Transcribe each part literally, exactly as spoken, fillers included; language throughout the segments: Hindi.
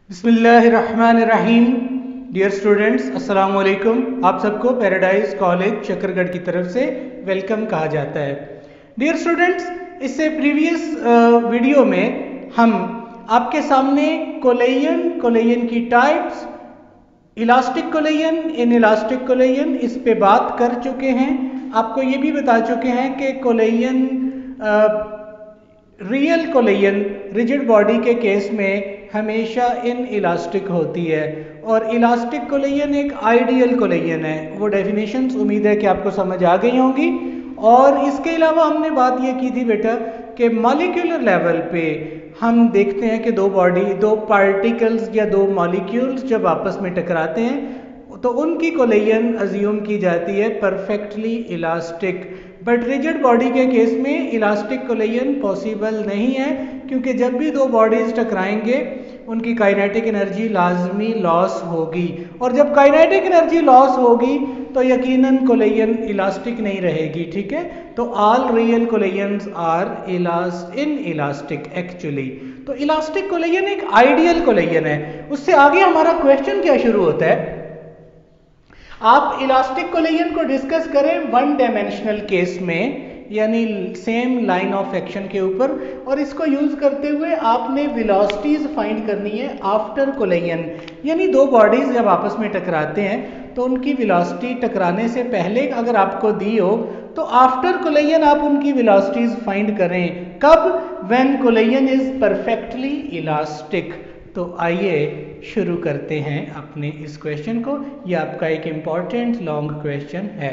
बिस्मिल्लाहिर्रहमानिर्रहीम। डियर स्टूडेंट्स, अस्सलाम वालेकुम। आप सबको पैराडाइज कॉलेज शकरगढ़ की तरफ से वेलकम कहा जाता है। डियर स्टूडेंट्स, इससे प्रीवियस वीडियो में हम आपके सामने कोलेयन कोलेयन की types, elastic collision, inelastic collision, इस पे बात कर चुके हैं। आपको ये भी बता चुके हैं कि collision real collision rigid body के केस में हमेशा इन इलास्टिक होती है और इलास्टिक कोलेयन एक आइडियल कोलेयन है। वो डेफिनेशंस उम्मीद है कि आपको समझ आ गई होंगी। और इसके अलावा हमने बात ये की थी बेटा कि मॉलिक्यूलर लेवल पे हम देखते हैं कि दो बॉडी, दो पार्टिकल्स या दो मॉलिक्यूल्स जब आपस में टकराते हैं तो उनकी कोलेयन अज्यूम की जाती है perfectly elastic. But rigid body के केस में इलास्टिक कोलेयन पॉसिबल नहीं है, क्योंकि जब भी दो बॉडीज टकराएंगे उनकी काइनेटिक एनर्जी लाजमी लॉस होगी, और जब काइनेटिक एनर्जी लॉस होगी तो यकीनन कोलेयन इलास्टिक नहीं रहेगी। ठीक है, तो all real collisions are elast inelastic actually. तो इलास्टिक कोलेयन एक आइडियल कोलेयन है। उससे आगे हमारा क्वेश्चन क्या शुरू होता है, आप इलास्टिक कोलेयन को डिस्कस करें वन डायमेंशनल केस में, यानी सेम लाइन ऑफ एक्शन के ऊपर, और इसको यूज करते हुए आपने वेलोसिटीज फाइंड करनी है आफ्टर कोलेयन। यानी दो बॉडीज जब आपस में टकराते हैं तो उनकी वेलोसिटी टकराने से पहले अगर आपको दी हो तो आफ्टर कोलेयन आप उनकी वेलोसिटीज फाइंड करें। कब? When collision is perfectly elastic. तो आइए शुरू करते हैं अपने इस क्वेश्चन को। यह आपका एक इम्पॉर्टेंट लॉन्ग क्वेश्चन है।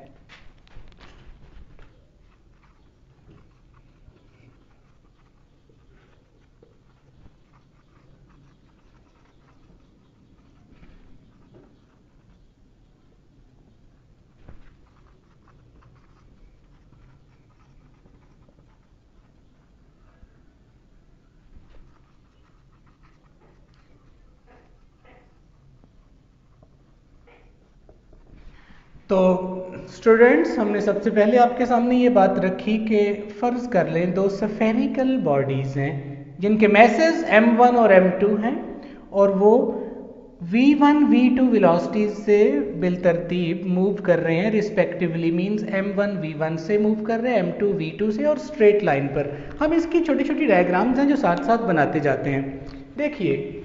तो स्टूडेंट्स, हमने सबसे पहले आपके सामने ये बात रखी कि फ़र्ज़ कर लें दो स्फेरिकल बॉडीज़ हैं जिनके मैसेज एम वन और एम टू हैं, और वो V one V two velocities से बिलतरतीब मूव कर रहे हैं respectively. Means M one V one से मूव कर रहे हैं, एम टू वी टू से, और स्ट्रेट लाइन पर। हम इसकी छोटी छोटी डायग्राम्स हैं जो साथ साथ बनाते जाते हैं। देखिए,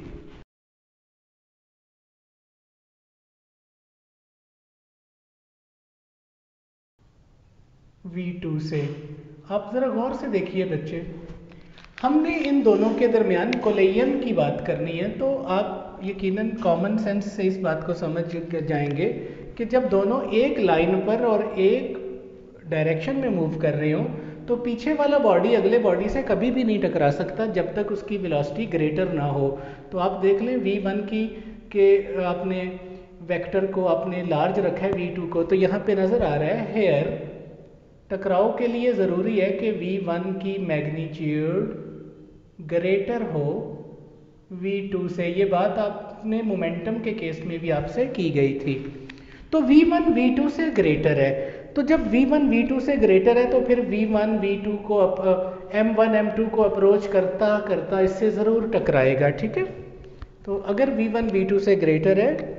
वी टू से आप ज़रा गौर से देखिए बच्चे, हमने इन दोनों के दरमियान कोलेयन की बात करनी है, तो आप यकीनन कॉमन सेंस से इस बात को समझ जाएंगे कि जब दोनों एक लाइन पर और एक डायरेक्शन में मूव कर रहे हो तो पीछे वाला बॉडी अगले बॉडी से कभी भी नहीं टकरा सकता जब तक उसकी वेलोसिटी ग्रेटर ना हो। तो आप देख लें वी वन की के आपने वेक्टर को आपने लार्ज रखा है वी टू को, तो यहाँ पे नज़र आ रहा है हेयर टकराव के लिए ज़रूरी है कि वी वन की मैग्नीट्यूड ग्रेटर हो वी टू से। ये बात आपने मोमेंटम के केस में भी आपसे की गई थी। तो वी वन वी टू से ग्रेटर है, तो जब वी वन वी टू से ग्रेटर है तो फिर वी वन वी टू को एम वन एम टू को अप्रोच करता करता इससे ज़रूर टकराएगा। ठीक है, तो अगर वी वन वी टू से ग्रेटर है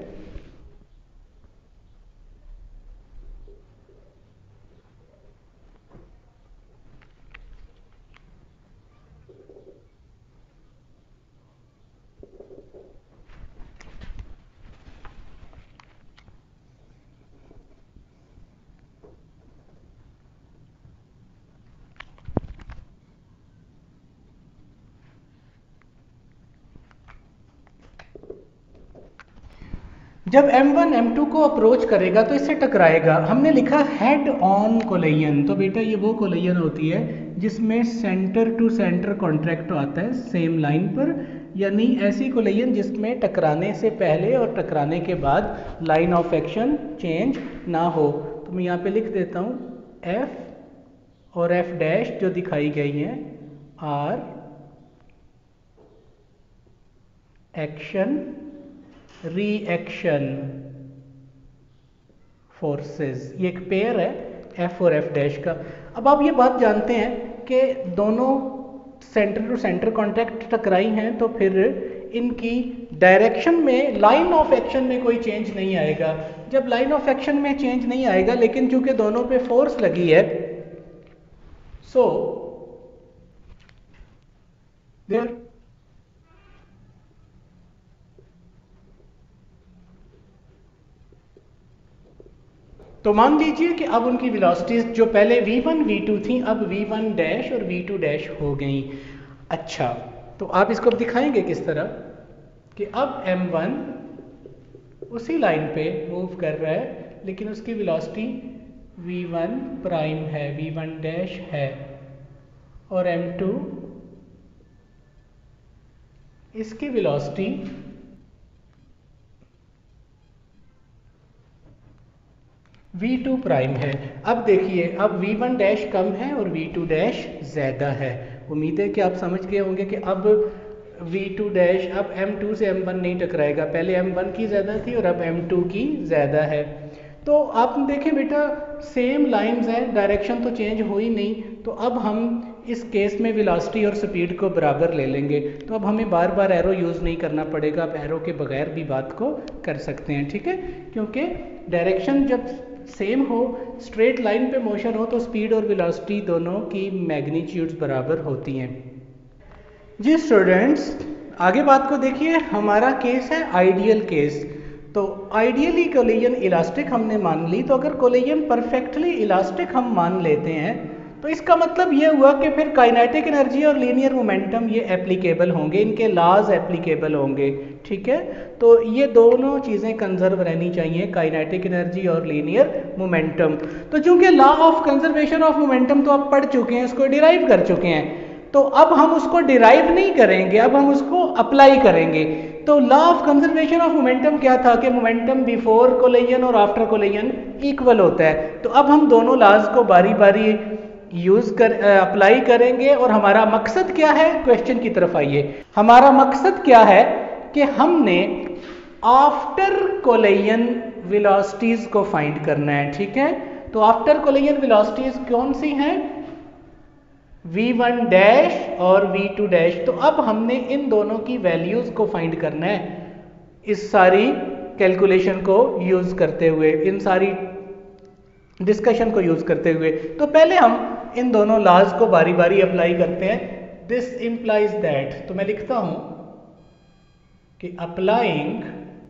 जब एम वन एम टू को अप्रोच करेगा तो इससे टकराएगा। हमने लिखा हेड ऑन कोलेयन, तो बेटा ये वो कोलेयन होती है जिसमें सेंटर टू सेंटर कॉन्ट्रैक्ट आता है सेम लाइन पर, यानी ऐसी कोलेयन जिसमें टकराने से पहले और टकराने के बाद लाइन ऑफ एक्शन चेंज ना हो। तो मैं यहाँ पे लिख देता हूँ एफ और एफ डैश जो दिखाई गई हैं आर एक्शन रिएक्शन फोर्सेस। ये एक पेयर है एफ और एफ डैश का। अब आप ये बात जानते हैं कि दोनों सेंटर टू सेंटर कॉन्टैक्ट टकराई हैं, तो फिर इनकी डायरेक्शन में, लाइन ऑफ एक्शन में कोई चेंज नहीं आएगा। जब लाइन ऑफ एक्शन में चेंज नहीं आएगा, लेकिन चूंकि दोनों पे फोर्स लगी है, सो देयर तो मान लीजिए कि अब उनकी वेलोसिटीज जो पहले वी वन वी टू थी, अब वी वन डैश और वी टू डैश हो गई। अच्छा, तो आप इसको दिखाएंगे किस तरह कि अब एम वन उसी लाइन पे मूव कर रहा है, लेकिन उसकी वेलोसिटी वी वन प्राइम है, वी वन डैश है, और एम टू इसकी वेलोसिटी वी टू प्राइम है। अब देखिए, अब वी वन डैश कम है और वी टू डैश ज़्यादा है। उम्मीद है कि आप समझ गए होंगे कि अब वी टू डैश, अब एम टू से एम वन नहीं टकराएगा, पहले एम वन की ज़्यादा थी और अब एम टू की ज़्यादा है। तो आप देखें बेटा, सेम लाइंस हैं, डायरेक्शन तो चेंज हुई नहीं, तो अब हम इस केस में वेलोसिटी और स्पीड को बराबर ले लेंगे। तो अब हमें बार बार एरो यूज़ नहीं करना पड़ेगा, आप एरो के बगैर भी बात को कर सकते हैं, ठीक है, क्योंकि डायरेक्शन जब सेम हो, स्ट्रेट लाइन पे मोशन हो, तो स्पीड और वेलोसिटी दोनों की मैग्नीट्यूड्स बराबर होती हैं। जी स्टूडेंट्स, आगे बात को देखिए। हमारा केस है आइडियल केस। तो आइडियली कोलिजन इलास्टिक हमने मान ली, तो अगर कोलिजन परफेक्टली इलास्टिक हम मान लेते हैं, तो इसका मतलब ये हुआ कि फिर काइनेटिक एनर्जी और लीनियर मोमेंटम ये एप्लीकेबल होंगे, इनके लॉज एप्लीकेबल होंगे, ठीक है। तो ये दोनों चीज़ें कंजर्व रहनी चाहिए, काइनेटिक एनर्जी और लीनियर मोमेंटम। तो चूंकि law of conservation of momentum तो आप पढ़ चुके हैं, उसको डिराइव कर चुके हैं, तो अब हम उसको डिराइव नहीं करेंगे, अब हम उसको अप्लाई करेंगे। तो law of conservation of momentum क्या था कि मोमेंटम बिफोर कोलिजन और आफ्टर कोलिजन इक्वल होता है। तो अब हम दोनों लॉज को बारी बारी यूज कर अप्लाई करेंगे, और हमारा मकसद क्या है, क्वेश्चन की तरफ आइए। हमारा मकसद क्या है कि हमने आफ्टर कोलिजन वेलोसिटीज को फाइंड करना है, ठीक है। तो आफ्टर कोलिजन वेलोसिटीज कौन सी हैं, वी वन डैश और वी टू डैश। तो अब हमने इन दोनों की वैल्यूज को फाइंड करना है, इस सारी कैलकुलेशन को यूज करते हुए, इन सारी डिस्कशन को यूज करते हुए। तो पहले हम इन दोनों लॉज को बारी बारी अप्लाई करते हैं। दिस इंप्लाइज दैट, तो मैं लिखता हूं कि applying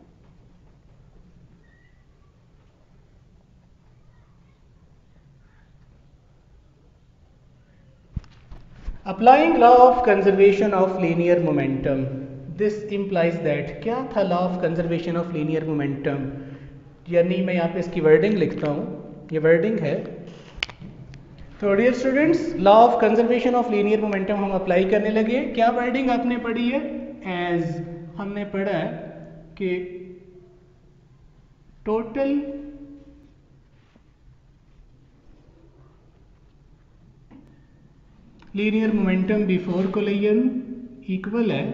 applying law of conservation of linear momentum, this implies that. क्या था law of conservation of linear momentum, यानी मैं यहाँ पे इसकी वर्डिंग लिखता हूं, ये वर्डिंग है। तो dear students, law of conservation of linear momentum हम अप्लाई करने लगे। क्या वर्डिंग आपने पढ़ी है, एज हमने पढ़ा है कि total linear momentum before collision equal है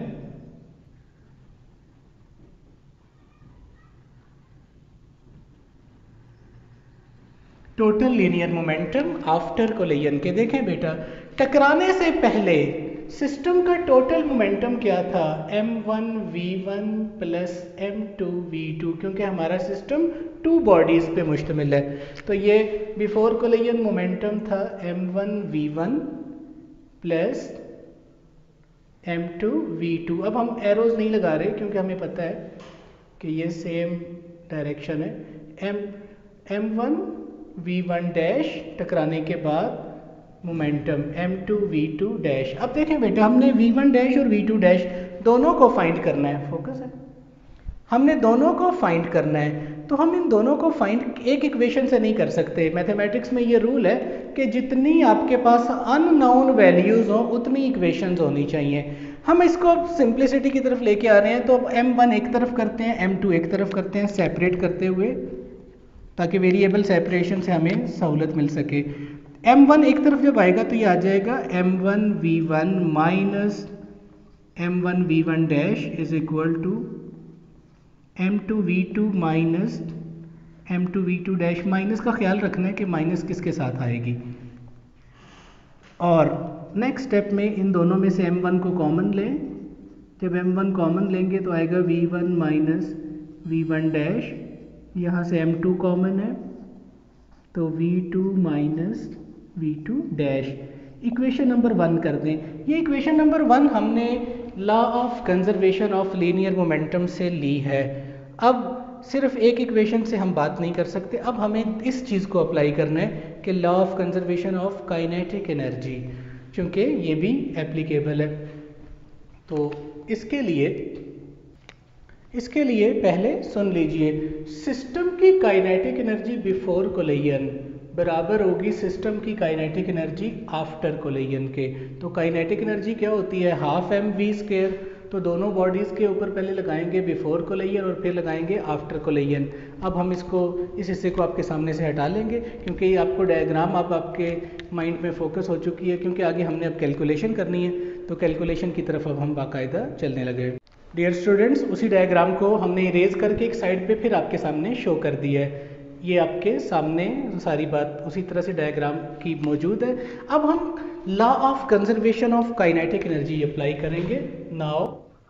total linear momentum after collision के। देखें बेटा, टकराने से पहले सिस्टम का टोटल मोमेंटम क्या था, M one V one plus M two V two, क्योंकि हमारा सिस्टम टू बॉडीज पे मुश्तमिल है। तो ये बिफोर कोलिजन मोमेंटम था M one V one plus M two V two. अब हम एरोज नहीं लगा रहे क्योंकि हमें पता है कि ये सेम डायरेक्शन है। M M one V one dash टकराने के बाद momentum M two V two dash. अब देखें बेटा, हमने वी वन डैश और वी टू डैश दोनों को फाइंड करना है, फोकस है, हमने दोनों को फाइंड करना है। तो हम इन दोनों को फाइंड एक इक्वेशन से नहीं कर सकते। मैथमेटिक्स में ये रूल है कि जितनी आपके पास अननोन वैल्यूज हो उतनी इक्वेशंस होनी चाहिए। हम इसको सिंप्लिसिटी की तरफ लेके आ रहे हैं, तो अब एम वन एक तरफ करते हैं, एम टू एक तरफ करते हैं, सेपरेट करते हुए, ताकि वेरिएबल सेपरेशन से हमें सहूलत मिल सके। एम वन एक तरफ जब आएगा तो ये आ जाएगा M one V one minus M one V one dash is equal to M two V two minus M two V two dash. Minus का ख्याल रखना है कि माइनस किसके साथ आएगी। और नेक्स्ट स्टेप में इन दोनों में से एम वन को कॉमन लें जब एम वन कॉमन लेंगे तो आएगा V one minus V one dash, यहाँ से एम टू कॉमन है तो V two minus V two dash. Equation number one कर दें। ये इक्वेशन नंबर वन हमने law of conservation of linear momentum से ली है। अब सिर्फ एक इक्वेशन से हम बात नहीं कर सकते, अब हमें इस चीज़ को अप्लाई करना है कि law of conservation of kinetic energy, क्योंकि ये भी एप्लीकेबल है। तो इसके लिए इसके लिए पहले सुन लीजिए, सिस्टम की काइनेटिक एनर्जी बिफोर कोलिजन बराबर होगी सिस्टम की काइनेटिक एनर्जी आफ्टर कोलिजन के। तो काइनेटिक एनर्जी क्या होती है, हाफ एम वी स्क्वायर। तो दोनों बॉडीज़ के ऊपर पहले लगाएंगे बिफोर कोलिजन और फिर लगाएंगे आफ्टर कोलिजन। अब हम इसको इस हिस्से को आपके सामने से हटा लेंगे, क्योंकि ये आपको डायग्राम अब आपके माइंड में फोकस हो चुकी है, क्योंकि आगे हमने अब कैलकुलेशन करनी है। तो कैलकुलेशन की तरफ अब हम बाकायदा चलने लगे। डियर स्टूडेंट्स, उसी डायग्राम को हमने इरेज करके एक साइड पे फिर आपके सामने शो कर दिया है। ये आपके सामने सारी बात उसी तरह से डायग्राम की मौजूद है। अब हम law of conservation of kinetic energy apply करेंगे। नाउ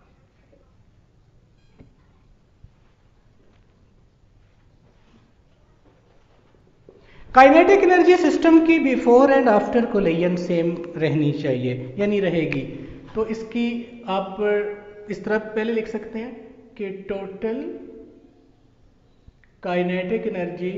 काइनेटिक एनर्जी सिस्टम की before and after collision same रहनी चाहिए, यानी रहेगी। तो इसकी आप इस तरह पहले लिख सकते हैं कि total kinetic energy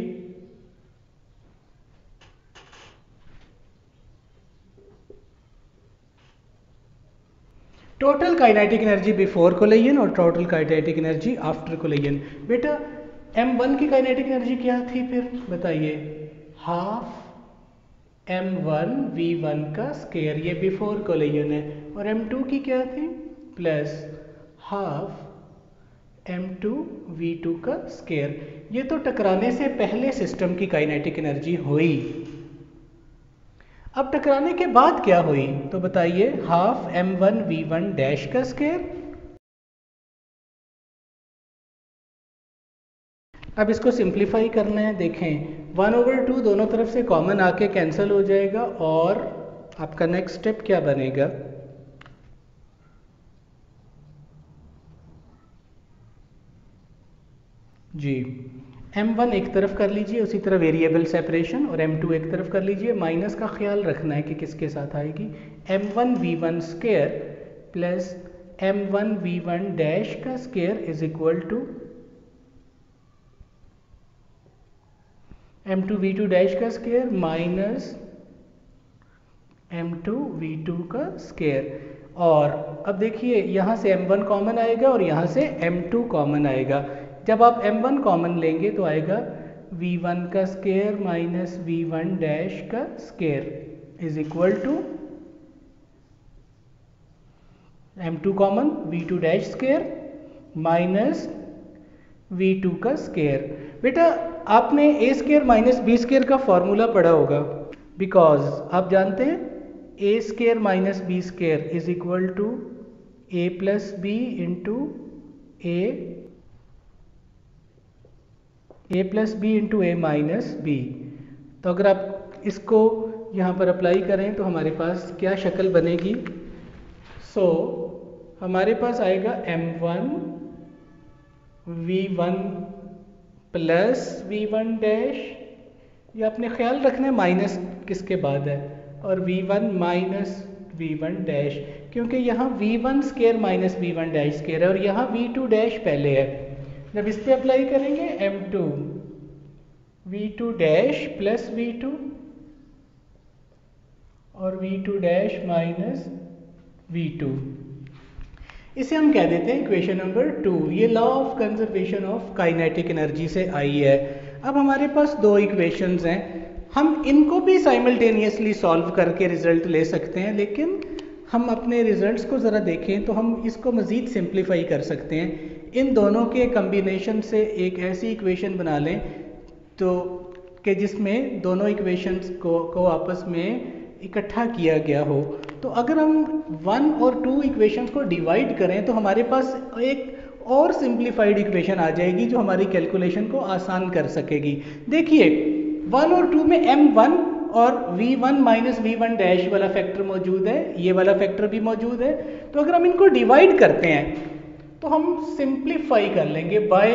total kinetic energy before collision और total kinetic energy after collision. बेटा एम वन की काइनेटिक एनर्जी क्या थी फिर बताइए, half M one V one का स्केयर, ये बिफोर कोलिजन है। और एम टू की क्या थी, plus half M two V two का स्केयर। ये तो टकराने से पहले सिस्टम की काइनेटिक एनर्जी हुई। अब टकराने के बाद क्या हुई तो बताइए, half M one V one dash का स्केयर। अब इसको सिंप्लीफाई करना है। देखें वन ओवर टू दोनों तरफ से कॉमन आके कैंसिल हो जाएगा और आपका नेक्स्ट स्टेप क्या बनेगा, जी एम वन एक तरफ कर लीजिए, उसी तरह वेरिएबल सेपरेशन, और एम टू एक तरफ कर लीजिए। माइनस का ख्याल रखना है कि किसके साथ आएगी, M one V one square plus M one V one dash का square is equal to M two V two dash का square minus M two V two का स्क्वायर। और अब देखिए यहाँ से एम वन कॉमन आएगा और यहाँ से एम टू कॉमन आएगा। जब आप एम वन कॉमन लेंगे तो आएगा वी वन का square minus V one dash का square is equal to M two common V two dash square minus V two का स्क्वायर। बेटा आपने A square minus B square का फॉर्मूला पढ़ा होगा, बिकॉज आप जानते हैं A square minus B square is equal to A plus B into A A plus B into A minus B. तो अगर आप इसको यहाँ पर अप्लाई करें तो हमारे पास क्या शक्ल बनेगी, सो so, हमारे पास आएगा M one V one plus V one dash, ये आपने ख्याल रखना है माइनस किसके बाद है, और V one minus V one dash, क्योंकि यहाँ V one square minus V one dash square है और यहाँ वी टू डैश पहले है। जब इस पे अप्लाई करेंगे M two V two dash plus V two और V two dash minus V two, इसे हम कह देते हैं इक्वेशन नंबर टू। ये law of conservation of kinetic energy से आई है। अब हमारे पास दो इक्वेशंस हैं, हम इनको भी साइमल्टेनियसली सॉल्व करके रिजल्ट ले सकते हैं, लेकिन हम अपने रिजल्ट्स को ज़रा देखें तो हम इसको मज़ीद सिंप्लीफाई कर सकते हैं। इन दोनों के कम्बिनेशन से एक ऐसी इक्वेशन बना लें तो कि जिसमें दोनों इक्वेशंस को को आपस में इकट्ठा किया गया हो। तो अगर हम वन और टू इक्वेशंस को डिवाइड करें तो हमारे पास एक और सिंप्लीफाइड इक्वेशन आ जाएगी जो हमारी कैलकुलेशन को आसान कर सकेगी। देखिए वन और टू में एम वन और V one minus V one dash वाला फैक्टर मौजूद है, ये वाला फैक्टर भी मौजूद है। तो अगर हम इनको डिवाइड करते हैं तो हम सिंप्लीफाई कर लेंगे by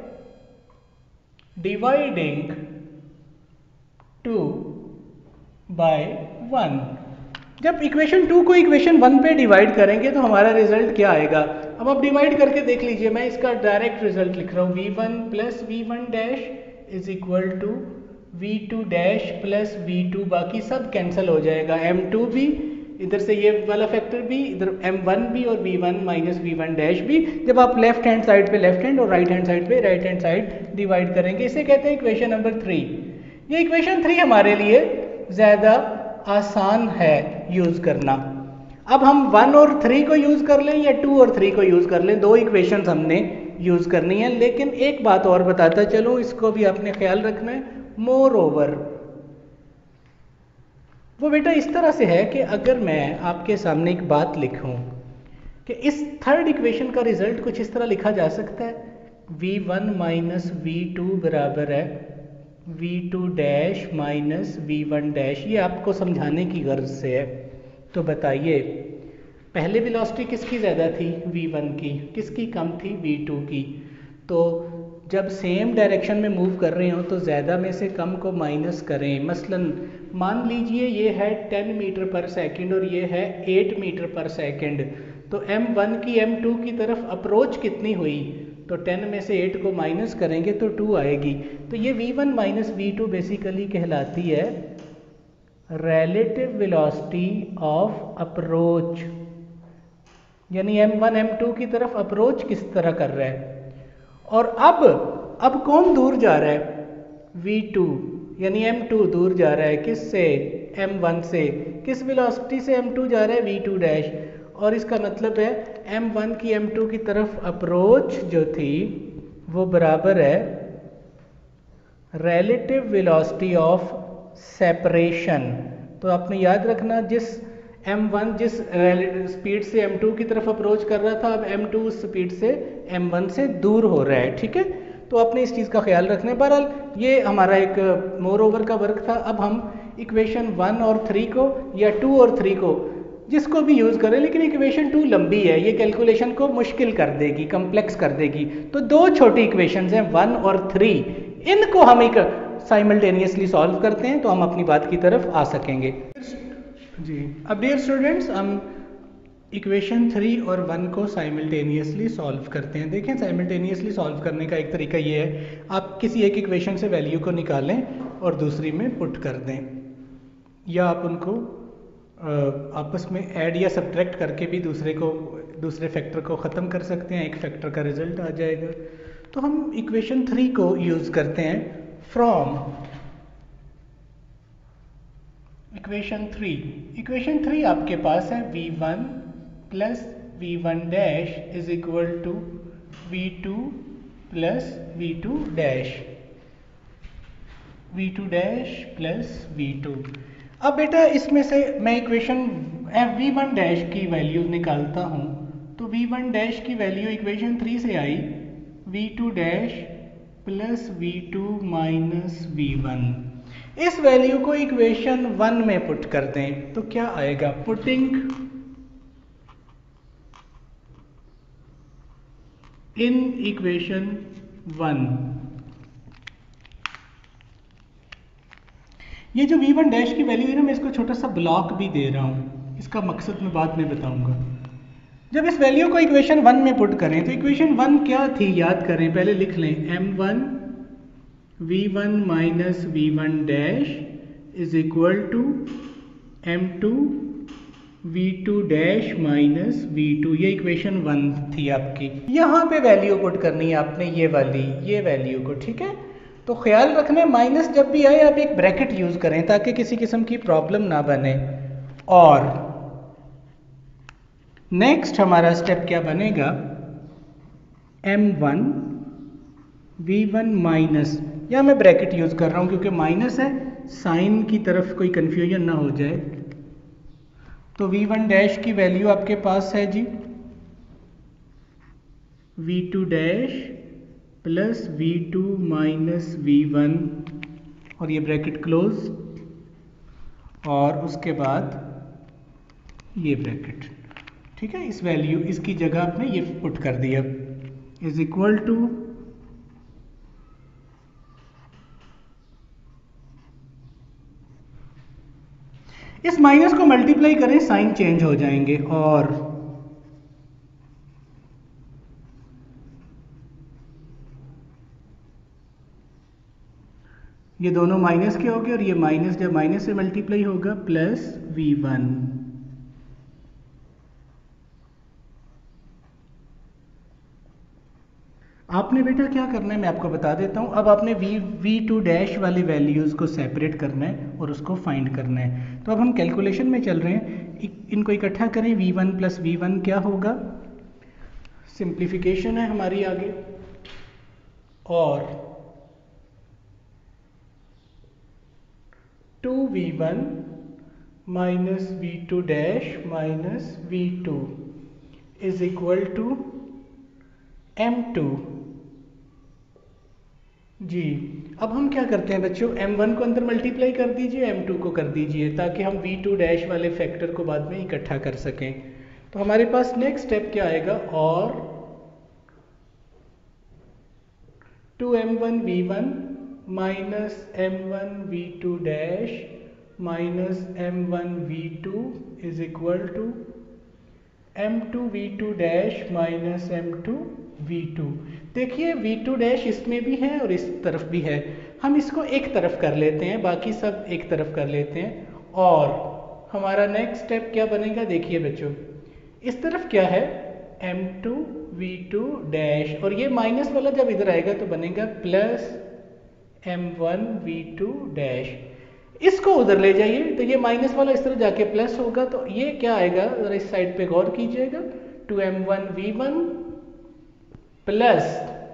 dividing two by one. जब इक्वेशन टू को इक्वेशन वन पे डिवाइड करेंगे तो हमारा रिजल्ट क्या आएगा? अब आप डिवाइड करके देख लीजिए, मैं इसका डायरेक्ट रिजल्ट लिख रहा हूँ, V one plus V one dash is equal to V two dash plus V two, बाकी सब कैंसिल हो जाएगा, एम टू भी इधर से, ये वाला फैक्टर भी इधर, एम वन भी और V one minus V one dash भी। जब आप लेफ्ट हैंड साइड पे लेफ्ट हैंड और राइट हैंड साइड पे राइट हैंड साइड डिवाइड करेंगे, इसे कहते हैं इक्वेशन नंबर थ्री। ये इक्वेशन थ्री हमारे लिए ज़्यादा आसान है यूज़ करना। अब हम वन और थ्री को यूज़ कर लें या टू और थ्री को यूज़ कर लें, दो इक्वेशंस हमने यूज़ करनी है। लेकिन एक बात और बताता चलो, इसको भी आपने ख्याल रखना है, मोर ओवर वो बेटा इस तरह से है कि अगर मैं आपके सामने एक बात लिखूं कि इस थर्ड इक्वेशन का रिजल्ट कुछ इस तरह लिखा जा सकता है, V one minus V two बराबर है V two dash minus V one dash. ये आपको समझाने की गर्ज से है। तो बताइए पहले वेलोसिटी किसकी ज़्यादा थी? वी वन की। किसकी कम थी? वी टू की। तो जब सेम डायरेक्शन में मूव कर रहे हो तो ज़्यादा में से कम को माइनस करें। मसलन मान लीजिए ये है टेन मीटर पर सेकंड और ये है एट मीटर पर सेकंड, तो एम वन की एम टू की तरफ अप्रोच कितनी हुई? तो टेन में से एट को माइनस करेंगे तो टू आएगी। तो ये V one minus V two basically कहलाती है रिलेटिव वेलोसिटी ऑफ अप्रोच, यानी एम वन एम टू की तरफ अप्रोच किस तरह कर रहा है। और अब अब कौन दूर जा रहा है? वी टू, यानी एम टू दूर जा रहा है किससे? एम वन से। किस वेलोसिटी से एम टू जा रहा है? V two dash. और इसका मतलब है एम वन की एम टू की तरफ अप्रोच जो थी वो बराबर है रिलेटिव वेलोसिटी ऑफ सेपरेशन। तो आपने याद रखना, जिस एम वन जिस स्पीड से एम टू की तरफ अप्रोच कर रहा था, अब एम टू उस स्पीड से एम वन से दूर हो रहा है। ठीक है, तो आपने इस चीज़ का ख्याल रखना है। बहरहाल ये हमारा एक मोर ओवर का वर्क था। अब हम इक्वेशन वन और थ्री को या टू और थ्री को जिसको भी यूज़ करें, लेकिन इक्वेशन टू लंबी है, ये कैलकुलेशन को मुश्किल कर देगी, कम्प्लेक्स कर देगी। तो दो छोटी इक्वेशंस हैं वन और थ्री, इनको हम एक साइमल्टेनियसली सॉल्व करते हैं तो हम अपनी बात की तरफ आ सकेंगे जी। अब डियर स्टूडेंट्स, हम इक्वेशन थ्री और वन को साइमल्टेनियसली सॉल्व करते हैं। देखें, साइमल्टेनियसली सॉल्व करने का एक तरीका ये है, आप किसी एक इक्वेशन से वैल्यू को निकालें और दूसरी में पुट कर दें, या आप उनको आपस में ऐड या सब्ट्रैक्ट करके भी दूसरे को दूसरे फैक्टर को ख़त्म कर सकते हैं, एक फैक्टर का रिजल्ट आ जाएगा। तो हम इक्वेशन थ्री को यूज़ करते हैं from equation three. Equation three आपके पास है V one plus V one dash is equal to V two plus V two dash, V two dash plus V two. अब बेटा इसमें से मैं इक्वेशन वी वन डैश की वैल्यू निकालता हूँ, तो वी वन डैश की वैल्यू इक्वेशन थ्री से आई V two dash plus V two minus V one. इस वैल्यू को इक्वेशन वन में पुट कर दें तो क्या आएगा? पुटिंग इन इक्वेशन वन, ये जो वी वन डैश की वैल्यू है ना, मैं इसको छोटा सा ब्लॉक भी दे रहा हूँ, इसका मकसद मैं बाद में बताऊंगा। जब इस वैल्यू को इक्वेशन वन में पुट करें तो इक्वेशन वन क्या थी याद करें, पहले लिख लें, M one V one minus V one dash is equal to M two V two dash minus V two. ये इक्वेशन वन थी आपकी। यहाँ पे वैल्यू पुट करनी है आपने, ये वाली ये वैल्यू को, ठीक है। तो ख्याल रखना माइनस जब भी आए आप एक ब्रैकेट यूज करें ताकि किसी किस्म की प्रॉब्लम ना बने। और नेक्स्ट हमारा स्टेप क्या बनेगा, M one V one minus, या मैं ब्रैकेट यूज कर रहा हूं क्योंकि माइनस है, साइन की तरफ कोई कंफ्यूजन ना हो जाए। तो वी वन डैश की वैल्यू आपके पास है जी V two dash plus V two minus V one, और ये ब्रैकेट क्लोज। और उसके बाद ये ब्रैकेट, ठीक है। इस वैल्यू इसकी जगह आपने ये पुट कर दिया, इज इक्वल टू इस माइनस को मल्टीप्लाई करें, साइन चेंज हो जाएंगे और ये दोनों माइनस के हो गए और ये माइनस जब माइनस से मल्टीप्लाई होगा प्लस वी वन। आपने बेटा क्या करना है मैं आपको बता देता हूं। अब आपने v वी टू डैश वाले वैल्यूज को सेपरेट करना है और उसको फाइंड करना है। तो अब हम कैलकुलेशन में चल रहे हैं, इनको इकट्ठा करें, V one plus V one क्या होगा, सिंप्लीफिकेशन है हमारी आगे, और two V one minus V two dash minus V two is equal to M two जी। अब हम क्या करते हैं बच्चों, एम वन को अंदर मल्टीप्लाई कर दीजिए, एम टू को कर दीजिए, ताकि हम वी टू डैश वाले फैक्टर को बाद में इकट्ठा कर सकें। तो हमारे पास नेक्स्ट स्टेप क्या आएगा, और two M one V one minus M one V two dash minus M one V two is equal to M two V two dash minus M two V two. देखिए वी टू डैश इसमें भी है और इस तरफ भी है, हम इसको एक तरफ कर लेते हैं, बाकी सब एक तरफ कर लेते हैं। और हमारा नेक्स्ट स्टेप क्या बनेगा, देखिए बच्चों, इस तरफ क्या है, M two V two dash, और ये माइनस वाला जब इधर आएगा तो बनेगा plus M one V two dash. इसको उधर ले जाइए तो ये माइनस वाला इस तरह जाके प्लस होगा, तो ये क्या आएगा, जरा इस साइड पे गौर कीजिएगा, two M one V one plus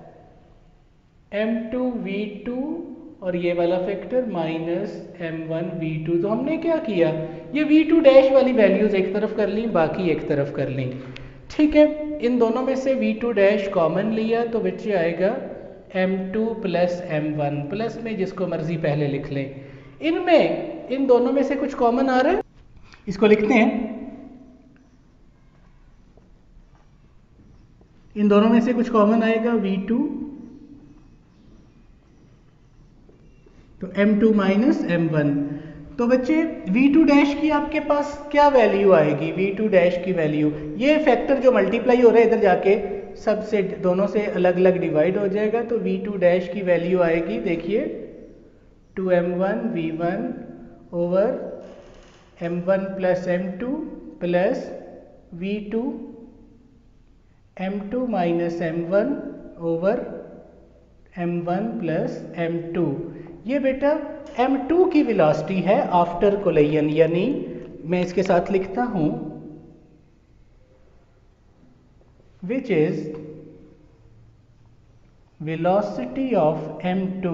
M two V two और ये वाला factor minus M one V two. तो हमने क्या किया, ये वी टू डैश वाली वैल्यूज एक तरफ कर ली, बाकी एक तरफ कर ली, ठीक है। इन दोनों में से वी टू डैश कॉमन लिया तो बच्चे आएगा M two plus M one, plus में जिसको मर्जी पहले लिख लें। इनमें इन दोनों में से कुछ कॉमन आ रहा है, इसको लिखते हैं, इन दोनों में से कुछ कॉमन आएगा वी टू, तो M two minus M one. तो बच्चे वी टू डैश की आपके पास क्या वैल्यू आएगी, वी टू डैश की वैल्यू, ये फैक्टर जो मल्टीप्लाई हो रहा है इधर जाके सबसे दोनों से अलग अलग डिवाइड हो जाएगा, तो वी टू डैश की वैल्यू आएगी, देखिए two M one V one over M one plus M two plus V two M two minus M one over M one plus M two. ये बेटा एम टू की वेलोसिटी है आफ्टर कोलिजन, यानी मैं इसके साथ लिखता हूं which is velocity of M two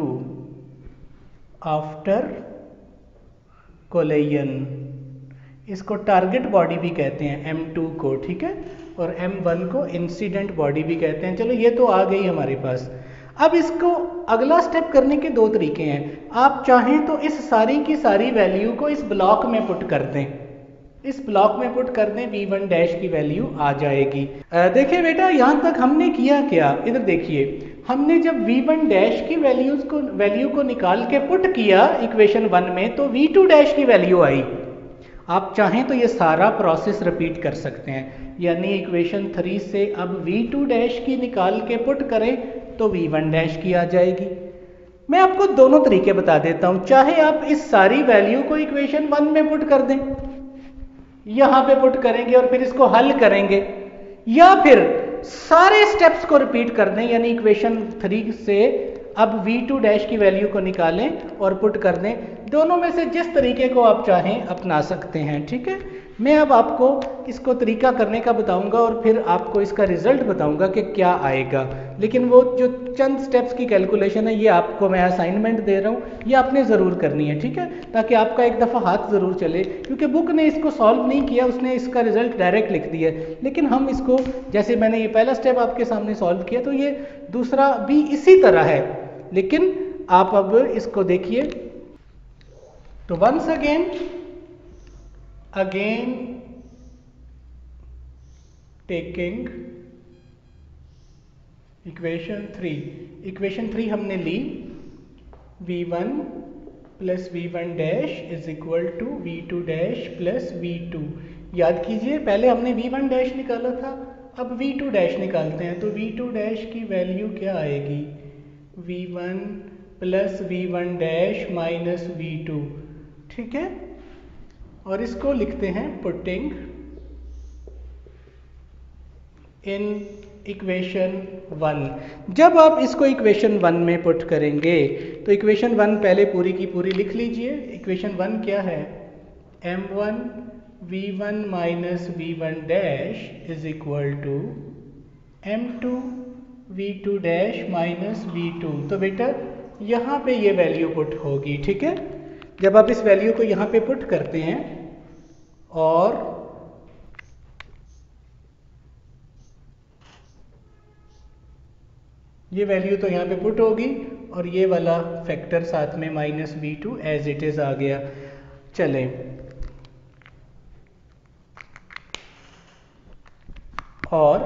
after collision. इसको टारगेट बॉडी भी कहते हैं एम टू को, ठीक है, और एम वन को इंसिडेंट बॉडी भी कहते हैं। चलो ये तो आ गई हमारे पास। अब इसको अगला स्टेप करने के दो तरीके हैं, आप चाहें तो इस सारी की सारी वैल्यू को इस ब्लॉक में पुट कर दें, इस ब्लॉक में पुट कर दें, वी वन डैश की वैल्यू आ जाएगी। देखिए बेटा यहां तक हमने किया क्या, इधर देखिए, हमने जब वी वन डैश की वैल्यूज को वैल्यू को निकाल के पुट किया इक्वेशन वन में तो वी टू डैश की वैल्यू आई। आप चाहें तो ये सारा प्रोसेस रिपीट कर सकते हैं, यानी इक्वेशन थ्री से अब वी टू डैश की निकाल के पुट करें तो वी वन डैश की आ जाएगी। मैं आपको दोनों तरीके बता देता हूं, चाहे आप इस सारी वैल्यू को इक्वेशन वन में पुट कर दें, यहां पे पुट करेंगे और फिर इसको हल करेंगे, या फिर सारे स्टेप्स को रिपीट कर दें, यानी इक्वेशन थ्री से अब वी टू डैश की वैल्यू को निकालें और पुट कर दें। दोनों में से जिस तरीके को आप चाहें अपना सकते हैं, ठीक है। मैं अब आपको इसको तरीका करने का बताऊंगा और फिर आपको इसका रिजल्ट बताऊंगा कि क्या आएगा, लेकिन वो जो चंद स्टेप्स की कैलकुलेशन है ये आपको मैं असाइनमेंट दे रहा हूँ, ये आपने ज़रूर करनी है, ठीक है, ताकि आपका एक दफ़ा हाथ ज़रूर चले, क्योंकि बुक ने इसको सॉल्व नहीं किया, उसने इसका रिजल्ट डायरेक्ट लिख दिया, लेकिन हम इसको जैसे मैंने ये पहला स्टेप आपके सामने सॉल्व किया तो ये दूसरा भी इसी तरह है, लेकिन आप अब इसको देखिए। तो once again again taking equation three, equation three हमने ली V one plus V one dash is equal to V two dash plus V two. याद कीजिए पहले हमने वी वन डैश निकाला था, अब वी टू डैश निकालते हैं। तो वी टू डैश की वैल्यू क्या आएगी, V one plus V one dash minus V two, ठीक है। और इसको लिखते हैं पुटिंग इन इक्वेशन वन। जब आप इसको इक्वेशन वन में पुट करेंगे तो इक्वेशन वन पहले पूरी की पूरी लिख लीजिए। इक्वेशन वन क्या है, M one V one minus V one dash is equal to M two V two dash minus V two. तो बेटा यहाँ पे ये वैल्यू पुट होगी, ठीक है। जब आप इस वैल्यू को यहाँ पे पुट करते हैं और ये वैल्यू तो यहाँ पे पुट होगी और ये वाला फैक्टर साथ में minus V two as it is आ गया। चले और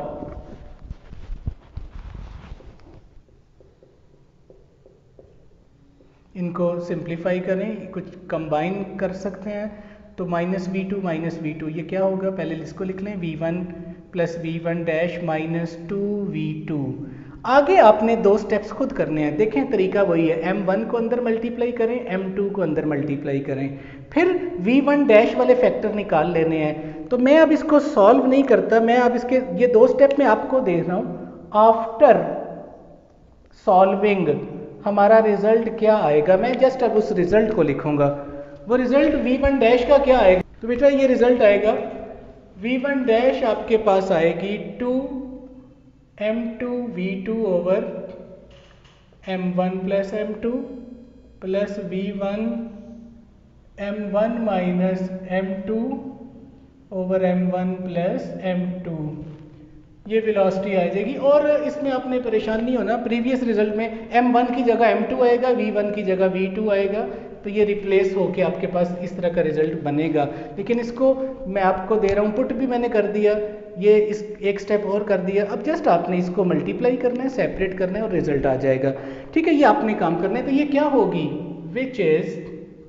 इनको सिंप्लीफाई करें, कुछ कंबाइन कर सकते हैं। तो minus V two minus V two ये क्या होगा, पहले इसको लिख लें V one plus V one dash minus two V two. आगे आपने दो स्टेप्स खुद करने हैं, देखें तरीका वही है, एम वन को अंदर मल्टीप्लाई करें, एम टू को अंदर मल्टीप्लाई करें, फिर वी वन डैश वाले फैक्टर निकाल लेने हैं। तो मैं अब इसको सॉल्व नहीं करता, मैं अब इसके ये दो स्टेप में आपको दे रहा हूँ। आफ्टर सॉल्विंग हमारा रिजल्ट क्या आएगा, मैं जस्ट अब उस रिजल्ट को लिखूंगा। वो रिजल्ट वी वन डैश का क्या आएगा, तो बेटा ये रिजल्ट आएगा वी वन डैश आपके पास आएगी two M two V two over M one plus M two plus V one M one minus M two over M one plus M two. ये वेलोसिटी आ जाएगी। और इसमें आपने परेशान नहीं होना, प्रीवियस रिजल्ट में एम वन की जगह एम टू आएगा, वी वन की जगह वी टू आएगा, तो ये रिप्लेस होके आपके पास इस तरह का रिजल्ट बनेगा। लेकिन इसको मैं आपको दे रहा हूँ, पुट भी मैंने कर दिया, ये इस एक स्टेप और कर दिया। अब जस्ट आपने इसको मल्टीप्लाई करना है, सेपरेट करना है और रिजल्ट आ जाएगा, ठीक है। ये आपने काम करना है। तो ये क्या होगी, विच इज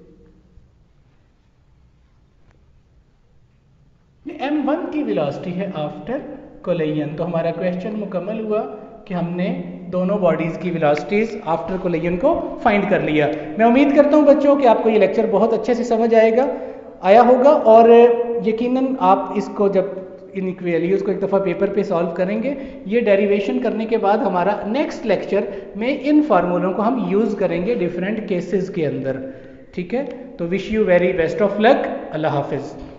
ये एम वन की वेलोसिटी है आफ्टर कोलिजन। तो हमारा क्वेश्चन मुकम्मल हुआ कि हमने दोनों बॉडीज की वेलोसिटीज आफ्टर कोलिजन को फाइंड कर लिया। मैं उम्मीद करता हूं बच्चों कि आपको ये लेक्चर बहुत अच्छे से समझ आएगा आया होगा और यकीनन आप इसको जब इन वैल्यूज को एक दफ़ा पेपर पे सॉल्व करेंगे, ये डेरिवेशन करने के बाद हमारा नेक्स्ट लेक्चर में इन फार्मूलों को हम यूज़ करेंगे डिफरेंट केसेस के अंदर, ठीक है। तो wish you very best of luck, अल्लाह हाफिज़।